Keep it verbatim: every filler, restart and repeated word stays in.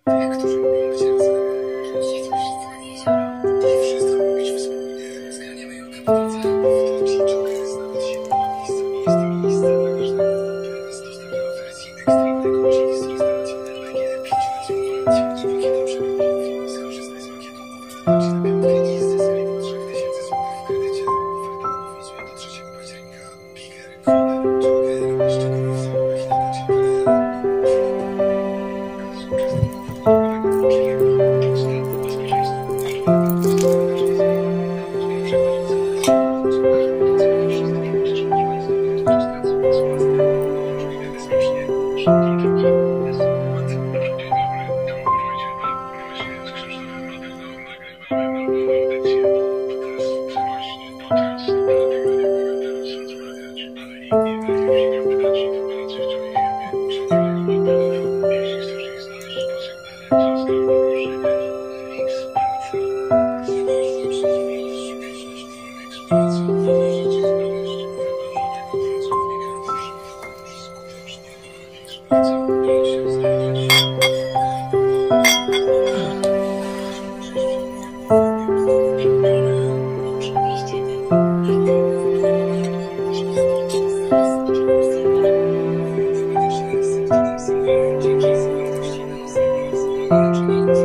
Tych, którzy lubią być razem. Jedźmy wszyscy nad jezioro. I wszystko robić wspólnie. Zgarniemy Julkę po drodze. W tym Joker znaleźć się miejscami. Jest miejsce dla każdego. Teraz dostępna w wersji ekstremalnego, czyli z instalacją L P G pięć na słowa. Dzięki dobrze robić. Skorzystaj z pakietu Nowe na piątkę i zyskaj do trzech tysięcy złotych w kredycie. Oferta obowiązuje do trzeciego października. Piker, Kroner, Joker, szczegóły w salonach i na tacie. Dzięki zawartości na